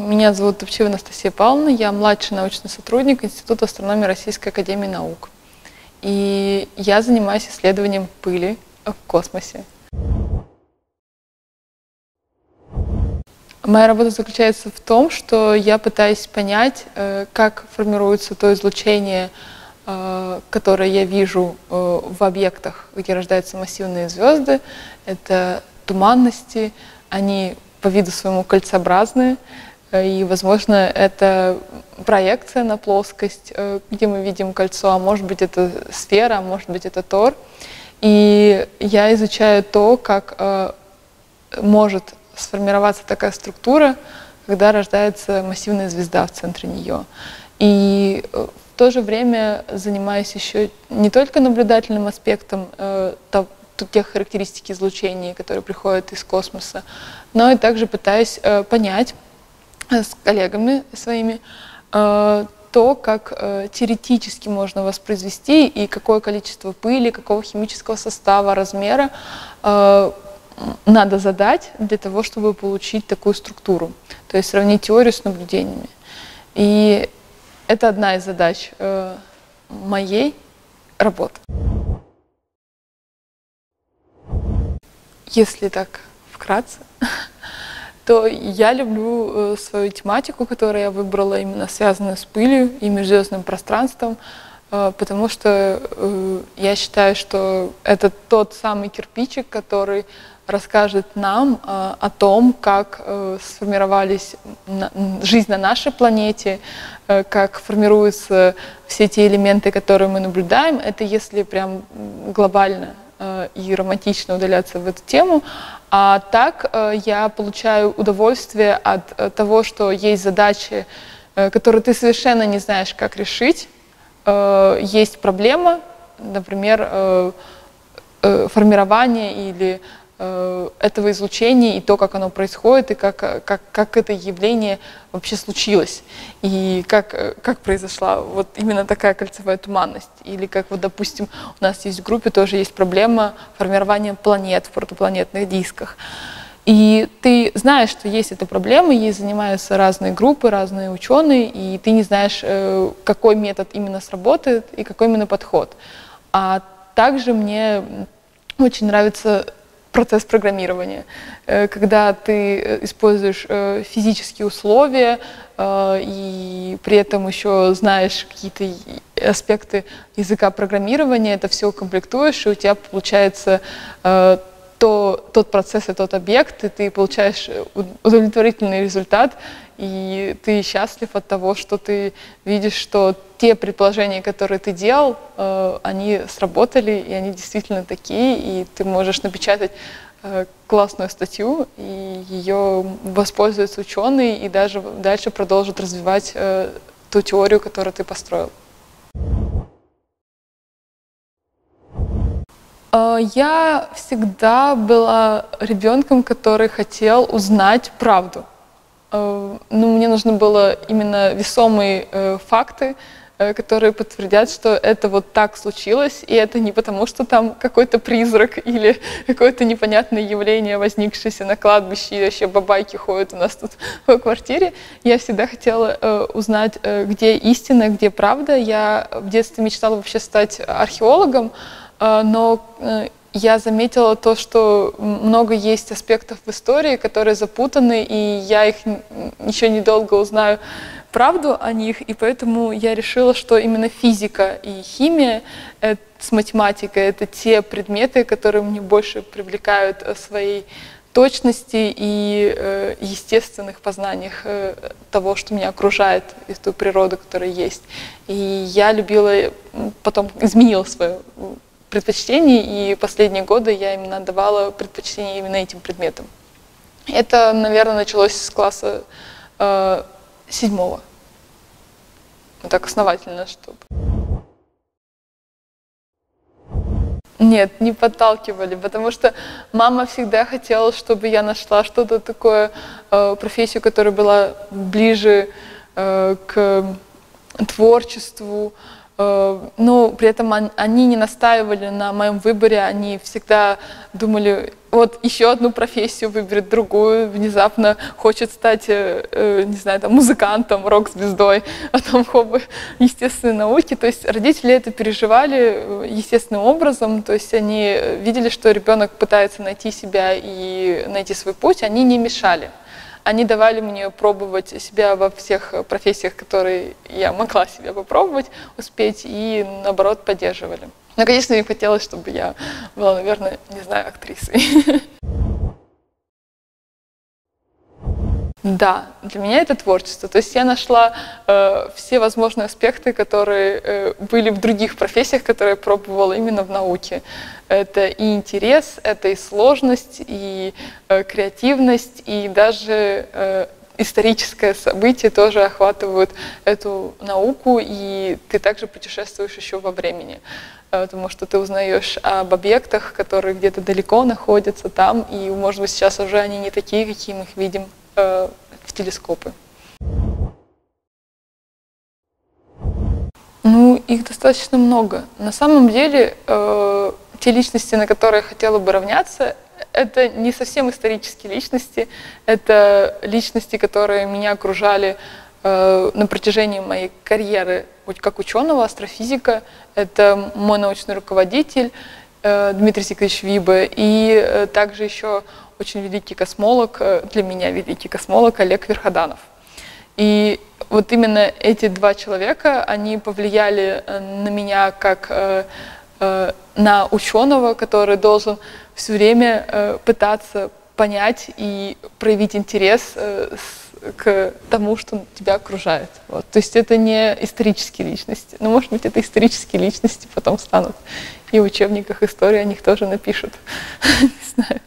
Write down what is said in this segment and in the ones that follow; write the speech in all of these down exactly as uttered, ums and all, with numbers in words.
Меня зовут Топчева Анастасия Павловна, я младший научный сотрудник Института астрономии Российской академии наук. И я занимаюсь исследованием пыли в космосе. Моя работа заключается в том, что я пытаюсь понять, как формируется то излучение, которое я вижу в объектах, где рождаются массивные звезды. Это туманности, они по виду своему кольцеобразные, и, возможно, это проекция на плоскость, где мы видим кольцо, а может быть, это сфера, а может быть, это тор. И я изучаю то, как может сформироваться такая структура, когда рождается массивная звезда в центре нее. И в то же время занимаюсь еще не только наблюдательным аспектом тех характеристик излучения, которые приходят из космоса, но и также пытаюсь понять с коллегами своими то, как теоретически можно воспроизвести и какое количество пыли, какого химического состава, размера надо задать для того, чтобы получить такую структуру. То есть сравнить теорию с наблюдениями. И это одна из задач моей работы. Если так вкратце, то я люблю свою тематику, которую я выбрала, именно связанную с пылью и межзвездным пространством, потому что я считаю, что это тот самый кирпичик, который расскажет нам о том, как сформировались жизнь на нашей планете, как формируются все те элементы, которые мы наблюдаем. Это если прям глобально и романтично удаляться в эту тему. А так я получаю удовольствие от того, что есть задачи, которые ты совершенно не знаешь, как решить. Есть проблема, например, формирование или этого излучения, и то, как оно происходит, и как, как, как это явление вообще случилось, и как, как произошла вот именно такая кольцевая туманность. Или как, вот, допустим, у нас есть в группе тоже есть проблема формирования планет в протопланетных дисках. И ты знаешь, что есть эта проблема, ей занимаются разные группы, разные ученые, и ты не знаешь, какой метод именно сработает и какой именно подход. А также мне очень нравится процесс программирования, когда ты используешь физические условия и при этом еще знаешь какие-то аспекты языка программирования, это все комплектуешь, и у тебя получается то, тот процесс и тот объект, и ты получаешь удовлетворительный результат, и ты счастлив от того, что ты видишь, что те предположения, которые ты делал, они сработали, и они действительно такие, и ты можешь напечатать классную статью, и ее воспользуются ученые, и даже дальше продолжат развивать ту теорию, которую ты построил. Я всегда была ребенком, который хотел узнать правду. Ну, мне нужно было именно весомые э, факты, э, которые подтвердят, что это вот так случилось, и это не потому, что там какой-то призрак или какое-то непонятное явление, возникшееся на кладбище, и вообще бабайки ходят у нас тут в квартире. Я всегда хотела э, узнать, э, где истина, где правда. Я в детстве мечтала вообще стать археологом, э, но э, я заметила то, что много есть аспектов в истории, которые запутаны, и я их еще недолго узнаю правду о них, и поэтому я решила, что именно физика и химия с математикой — это те предметы, которые мне больше привлекают своей точности и э, естественных познаниях э, того, что меня окружает, и ту природу, которая есть. И я любила, потом изменила свое предпочтений, и последние годы я именно отдавала предпочтение именно этим предметам. Это, наверное, началось с класса э, седьмого. Вот так основательно, чтобы... Нет, не подталкивали, потому что мама всегда хотела, чтобы я нашла что-то такое, э, профессию, которая была ближе э, к творчеству, но при этом они не настаивали на моем выборе, они всегда думали, вот еще одну профессию выберет, другую, внезапно хочет стать, не знаю, там, музыкантом, рок-звездой, потом хобби естественной науки. То есть родители это переживали естественным образом, то есть они видели, что ребенок пытается найти себя и найти свой путь, они не мешали. Они давали мне пробовать себя во всех профессиях, которые я могла себя попробовать, успеть, и, наоборот, поддерживали. Но, конечно, им хотелось, чтобы я была, наверное, не знаю, актрисой. Да, для меня это творчество. То есть я нашла э, все возможные аспекты, которые э, были в других профессиях, которые я пробовала именно в науке. Это и интерес, это и сложность, и э, креативность, и даже э, историческое событие тоже охватывают эту науку, и ты также путешествуешь еще во времени. Потому что ты узнаешь об объектах, которые где-то далеко находятся там, и, может быть, сейчас уже они не такие, какие мы их видим э, в телескопы. Ну, их достаточно много. На самом деле, э, те личности, на которые я хотела бы равняться, это не совсем исторические личности, это личности, которые меня окружали э, на протяжении моей карьеры как ученого, астрофизика. Это мой научный руководитель э, Дмитрий Сикорович Вибе, и э, также еще очень великий космолог, э, для меня великий космолог Олег Верходанов. И вот именно эти два человека, они повлияли на меня как э, э, на ученого, который должен все время э, пытаться понять и проявить интерес э, с, к тому, что тебя окружает. Вот. То есть это не исторические личности. Но, может быть, это исторические личности потом станут. И в учебниках истории о них тоже напишут. Не знаю.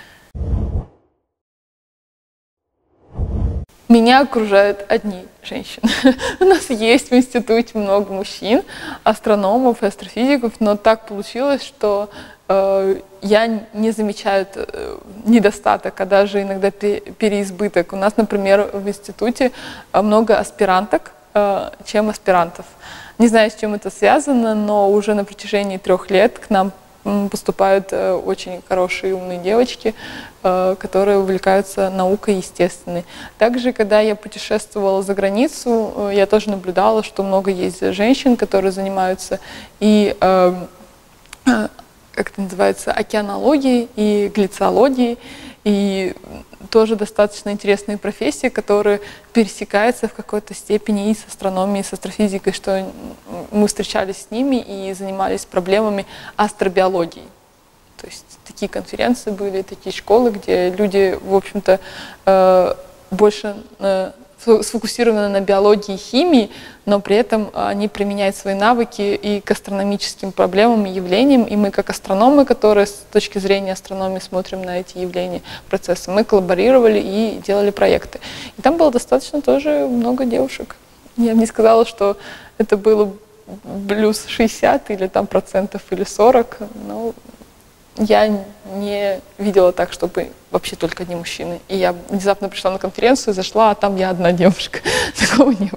Меня окружают одни женщины. У нас есть в институте много мужчин, астрономов и астрофизиков, но так получилось, что э, я не замечаю э, недостаток, а даже иногда переизбыток. У нас, например, в институте много аспиранток, э, чем аспирантов. Не знаю, с чем это связано, но уже на протяжении трех лет к нам поступают э, очень хорошие умные девочки, э, которые увлекаются наукой естественной. Также, когда я путешествовала за границу, э, я тоже наблюдала, что много есть женщин, которые занимаются и, э, э, как это называется, океанологией и глициологией, и тоже достаточно интересные профессии, которые пересекаются в какой-то степени и с астрономией, и с астрофизикой, что мы встречались с ними и занимались проблемами астробиологии. То есть такие конференции были, такие школы, где люди, в общем-то, больше сфокусированы на биологии и химии, но при этом они применяют свои навыки и к астрономическим проблемам и явлениям, и мы, как астрономы, которые с точки зрения астрономии смотрим на эти явления, процессы, мы коллаборировали и делали проекты. И там было достаточно тоже много девушек. Я бы не сказала, что это было плюс шестьдесят или там процентов или сорок, но я не видела так, чтобы вообще только одни мужчины. И я внезапно пришла на конференцию, зашла, а там я одна девушка. Такого не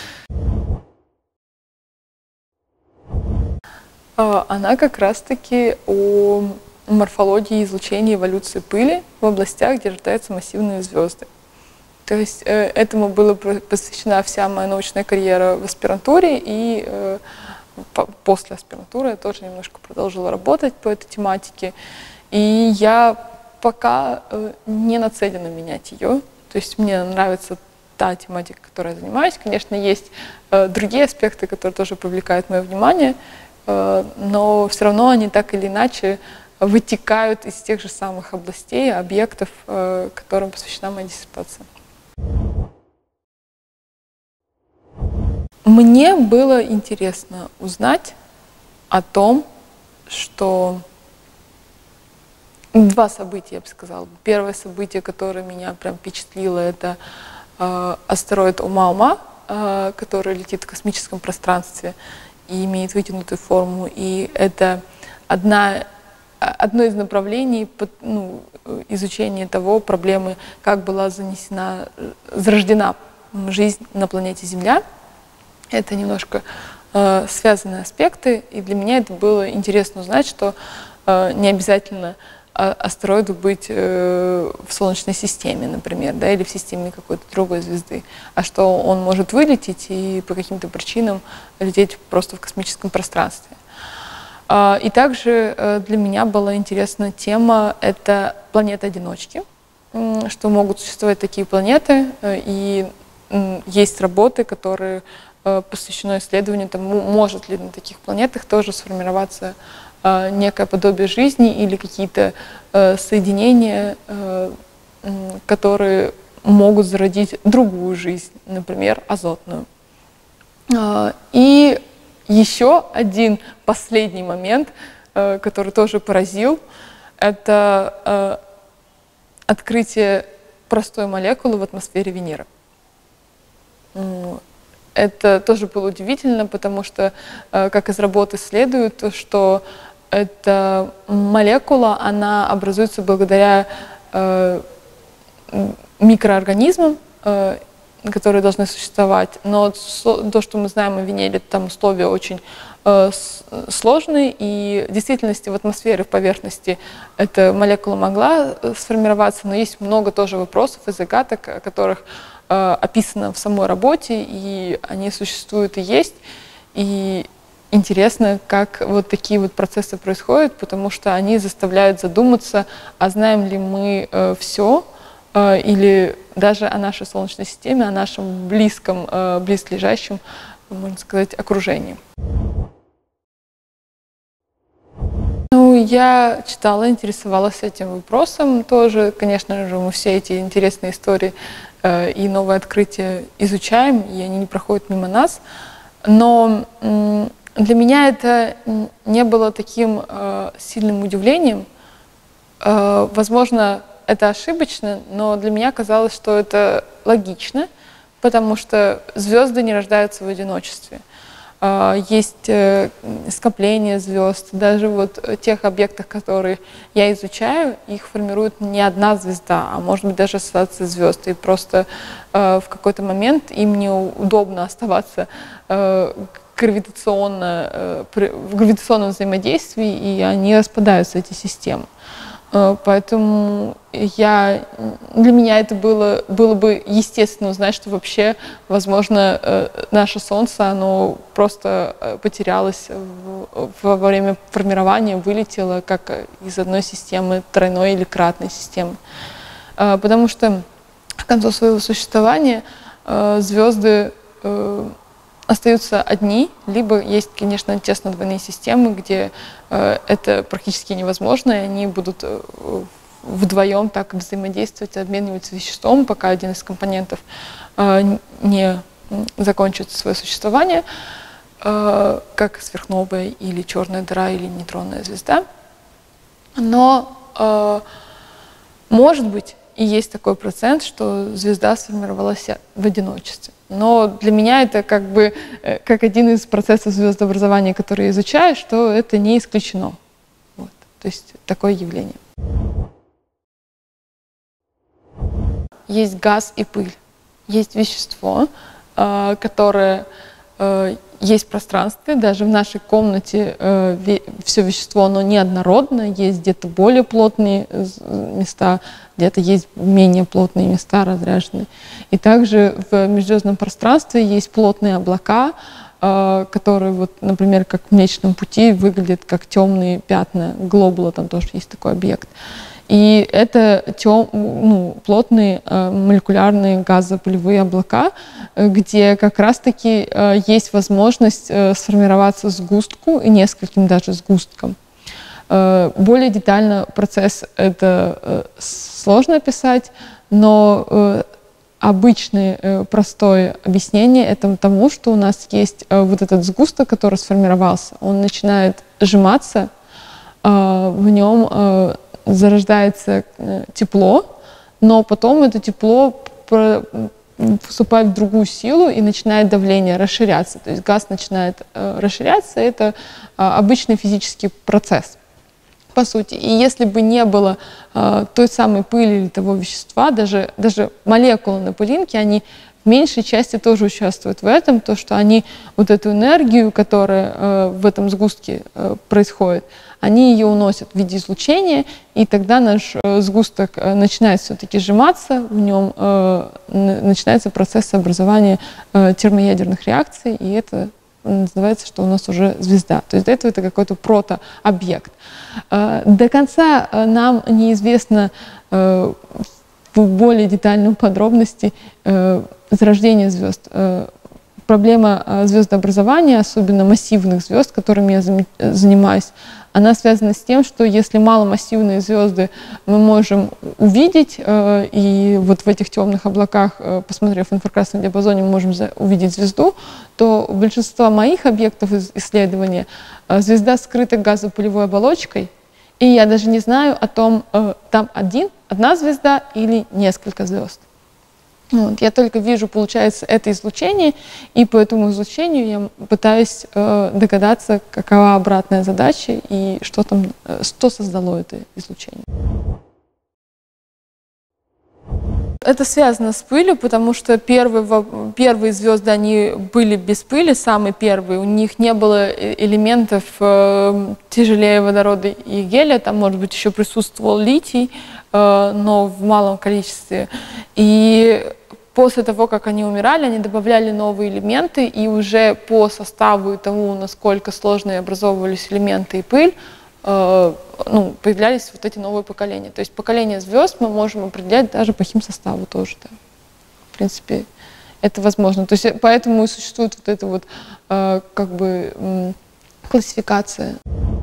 было. Она как раз-таки о морфологии, излучении, эволюции пыли в областях, где рождаются массивные звезды. То есть этому была посвящена вся моя научная карьера в аспирантуре, и после аспирантуры я тоже немножко продолжила работать по этой тематике. И я пока не нацелена менять ее. То есть мне нравится та тематика, которой я занимаюсь. Конечно, есть другие аспекты, которые тоже привлекают мое внимание, но все равно они так или иначе вытекают из тех же самых областей, объектов, которым посвящена моя диссертация. Мне было интересно узнать о том, что два события, я бы сказала. Первое событие, которое меня прям впечатлило, это э, астероид Оumuamua, э, который летит в космическом пространстве и имеет вытянутую форму. И это одна, одно из направлений под, ну, изучения того проблемы, как была занесена, зарождена жизнь на планете Земля. Это немножко э, связанные аспекты, и для меня это было интересно узнать, что э, не обязательно астероиду быть э, в Солнечной системе, например, да, или в системе какой-то другой звезды, а что он может вылететь и по каким-то причинам лететь просто в космическом пространстве. Э, и также э, для меня была интересна тема — это планеты-одиночки, э, что могут существовать такие планеты, э, и э, есть работы, которые э, посвящены исследованию тому, может ли на таких планетах тоже сформироваться некое подобие жизни или какие-то э, соединения, э, которые могут зародить другую жизнь, например, азотную. Э, и еще один последний момент, э, который тоже поразил, это э, открытие простой молекулы в атмосфере Венеры. Это тоже было удивительно, потому что, э, как из работы следует, что эта молекула, она образуется благодаря э, микроорганизмам, э, которые должны существовать. Но то, что мы знаем о Венере, там условия очень э, сложные, и в действительности в атмосфере, в поверхности эта молекула могла сформироваться, но есть много тоже вопросов и загадок, о которых э, описано в самой работе, и они существуют и есть. И интересно, как вот такие вот процессы происходят, потому что они заставляют задуматься, а знаем ли мы э, все, э, или даже о нашей Солнечной системе, о нашем близком, э, близлежащем, можно сказать, окружении. Ну, я читала, интересовалась этим вопросом тоже. Конечно же, мы все эти интересные истории э, и новые открытия изучаем, и они не проходят мимо нас. Но для меня это не было таким э, сильным удивлением. Э, возможно, это ошибочно, но для меня казалось, что это логично, потому что звезды не рождаются в одиночестве. Э, есть э, скопление звезд, даже вот тех объектах, которые я изучаю, их формирует не одна звезда, а может быть даже ассоциация звезд. И просто э, в какой-то момент им неудобно оставаться э, гравитационно, в гравитационном взаимодействии, и они распадаются, эти системы. Поэтому я, для меня это было, было бы естественно узнать, что вообще, возможно, наше Солнце, оно просто потерялось во время формирования, вылетело как из одной системы тройной или кратной системы. Потому что к концу своего существования звезды остаются одни, либо есть, конечно, тесно-двойные системы, где э, это практически невозможно, и они будут э, вдвоем так взаимодействовать, обмениваться веществом, пока один из компонентов э, не закончит свое существование, э, как сверхновая или черная дыра или нейтронная звезда. Но, э, может быть, и есть такой процент, что звезда сформировалась в одиночестве. Но для меня это как бы как один из процессов звездообразования, который я изучаю, что это не исключено. Вот. То есть такое явление. Есть газ и пыль. Есть вещество, которое есть в пространстве. Даже в нашей комнате все вещество, оно неоднородно. Есть где-то более плотные места, где-то есть менее плотные места разряженные. И также в межзвездном пространстве есть плотные облака, которые, вот, например, как в Млечном Пути, выглядят как темные пятна. Глобула, там тоже есть такой объект. И это тем, ну, плотные э, молекулярные газопылевые облака, где как раз-таки э, есть возможность э, сформироваться сгустку, и нескольким даже сгусткам. Э, более детально процесс это э, сложно описать, но э, обычное э, простое объяснение этому тому, что у нас есть э, вот этот сгусток, который сформировался, он начинает сжиматься, э, в нем э, зарождается тепло, но потом это тепло вступает в другую силу и начинает давление расширяться. То есть газ начинает расширяться, это обычный физический процесс, по сути. И если бы не было той самой пыли или того вещества, даже, даже молекулы на пылинке, они в меньшей части тоже участвуют в этом, то, что они вот эту энергию, которая э, в этом сгустке э, происходит, они ее уносят в виде излучения, и тогда наш э, сгусток э, начинает все-таки сжиматься, в нем э, начинается процесс образования э, термоядерных реакций, и это называется, что у нас уже звезда. То есть до этого это какой-то протообъект. Э, до конца э, нам неизвестно э, в более детальной подробности э, зарождение звезд. Э, проблема э, звездообразования, особенно массивных звезд, которыми я занимаюсь, она связана с тем, что если маломассивные звезды мы можем увидеть, э, и вот в этих темных облаках, э, посмотрев в инфракрасном диапазоне, мы можем увидеть звезду, то у большинства моих объектов исследования э, звезда скрыта газопылевой оболочкой, и я даже не знаю о том, э, там один, одна звезда или несколько звезд. Вот. Я только вижу, получается, это излучение, и по этому излучению я пытаюсь э, догадаться, какова обратная задача и что там, э, что создало это излучение. Это связано с пылью, потому что первые, первые звезды, они были без пыли, самые первые. У них не было элементов э, тяжелее водорода и гелия, там, может быть, еще присутствовал литий, э, но в малом количестве. И после того, как они умирали, они добавляли новые элементы, и уже по составу и тому, насколько сложные образовывались элементы и пыль, э, ну, появлялись вот эти новые поколения. То есть поколение звезд мы можем определять даже по химсоставу тоже. Да. В принципе, это возможно. То есть поэтому и существует вот эта вот э, как бы э, классификация.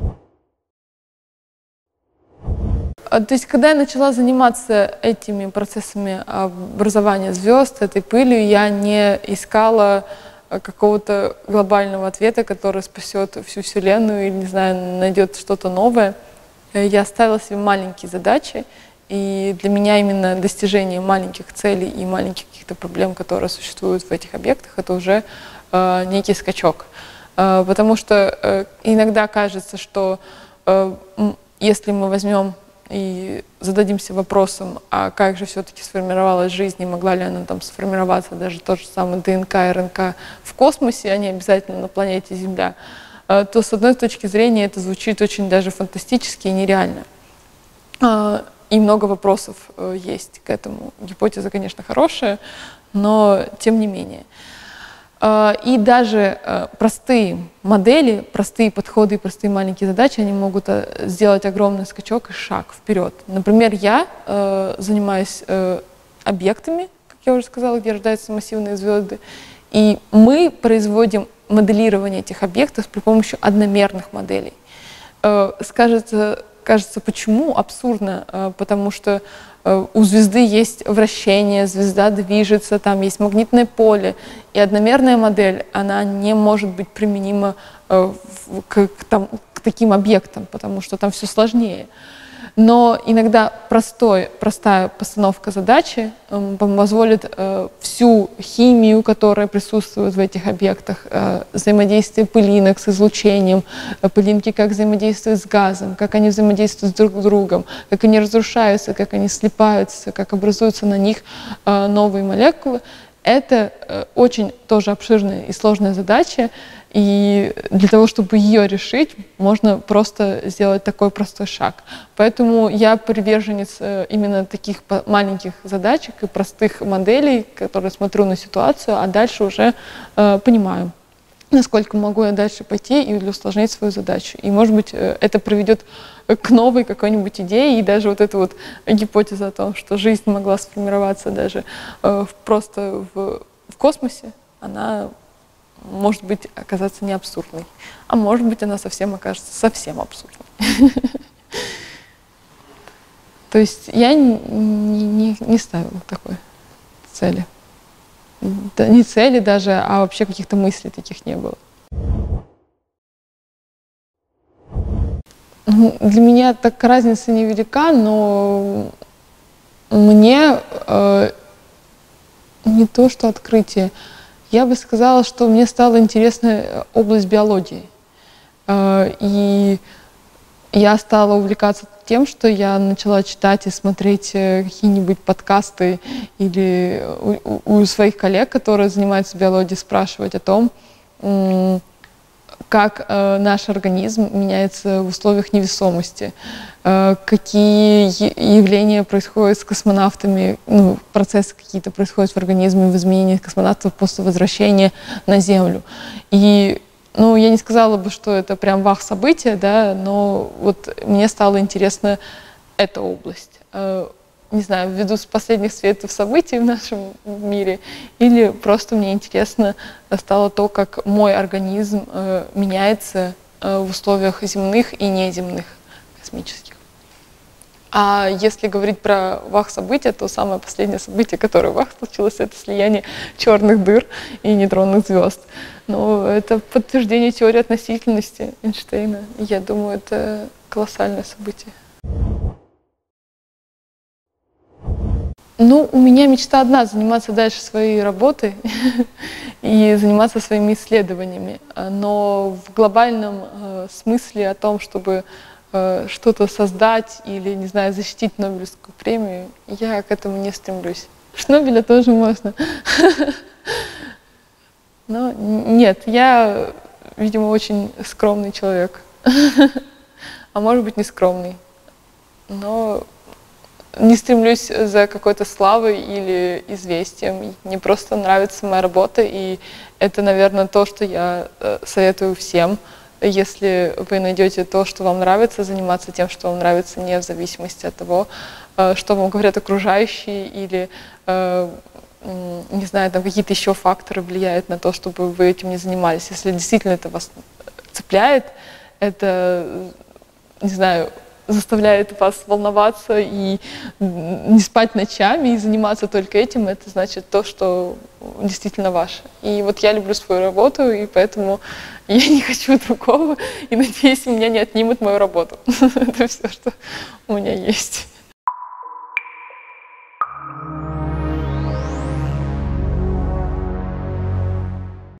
То есть, когда я начала заниматься этими процессами образования звезд, этой пылью, я не искала какого-то глобального ответа, который спасет всю Вселенную или, не знаю, найдет что-то новое. Я ставила себе маленькие задачи, и для меня именно достижение маленьких целей и маленьких каких-то проблем, которые существуют в этих объектах, это уже э, некий скачок. Э, потому что э, иногда кажется, что э, если мы возьмем и зададимся вопросом, а как же все-таки сформировалась жизнь, и могла ли она там сформироваться, даже тот же самый ДНК и РНК в космосе, а не обязательно на планете Земля, то с одной точки зрения это звучит очень даже фантастически и нереально. И много вопросов есть к этому. Гипотеза, конечно, хорошая, но тем не менее. И даже простые модели, простые подходы и простые маленькие задачи, они могут сделать огромный скачок и шаг вперед. Например, я занимаюсь объектами, как я уже сказала, где рождаются массивные звезды, и мы производим моделирование этих объектов при помощи одномерных моделей. Скажется, кажется, почему? Абсурдно, потому что у звезды есть вращение, звезда движется, там есть магнитное поле, и одномерная модель, она не может быть применима к, к, там, к таким объектам, потому что там все сложнее. Но иногда простой, простая постановка задачи э, позволит э, всю химию, которая присутствует в этих объектах, э, взаимодействие пылинок с излучением, э, пылинки как взаимодействуют с газом, как они взаимодействуют друг с другом, как они разрушаются, как они слипаются, как образуются на них э, новые молекулы. Это э, очень тоже обширная и сложная задача, и для того, чтобы ее решить, можно просто сделать такой простой шаг. Поэтому я приверженец э, именно таких маленьких задачек и простых моделей, которые смотрю на ситуацию, а дальше уже э, понимаю, насколько могу я дальше пойти и усложнить свою задачу. И, может быть, э, это приведет к новой какой-нибудь идее, и даже вот эта вот гипотеза о том, что жизнь могла сформироваться даже э, просто в, в космосе, она может быть оказаться не абсурдной, а может быть она совсем окажется совсем абсурдной. То есть я не, не, не ставила такой цели. Да, не цели даже, а вообще каких-то мыслей таких не было. Для меня так разница невелика, но мне э, не то, что открытие. Я бы сказала, что мне стала интересна область биологии. Э, и я стала увлекаться тем, что я начала читать и смотреть э, какие-нибудь подкасты или у, у своих коллег, которые занимаются биологией, спрашивать о том, м, как э, наш организм меняется в условиях невесомости, э, какие явления происходят с космонавтами, ну, процессы какие-то происходят в организме в изменении космонавтов после возвращения на Землю. И ну, я не сказала бы, что это прям вах-событие, да, но вот мне стало интересна эта область. Э, не знаю, ввиду с последних светов событий в нашем мире, или просто мне интересно стало то, как мой организм э, меняется э, в условиях земных и неземных космических. А если говорить про вах-события, то самое последнее событие, которое вах случилось, это слияние черных дыр и нейтронных звезд. Но это подтверждение теории относительности Эйнштейна. Я думаю, это колоссальное событие. Ну, у меня мечта одна — заниматься дальше своей работой и заниматься своими исследованиями. Но в глобальном э, смысле о том, чтобы э, что-то создать или, не знаю, защитить Нобелевскую премию, я к этому не стремлюсь. Шнобеля тоже можно. Но нет, я, видимо, очень скромный человек. А может быть, не скромный. Но не стремлюсь за какой-то славой или известием. Мне просто нравится моя работа, и это, наверное, то, что я советую всем. Если вы найдете то, что вам нравится, заниматься тем, что вам нравится, не в зависимости от того, что вам говорят окружающие или, не знаю, там какие-то еще факторы влияют на то, чтобы вы этим не занимались. Если действительно это вас цепляет, это, не знаю, заставляет вас волноваться и не спать ночами, и заниматься только этим, это значит то, что действительно ваше. И вот я люблю свою работу, и поэтому я не хочу другого, и надеюсь, меня не отнимут мою работу. Это все, что у меня есть.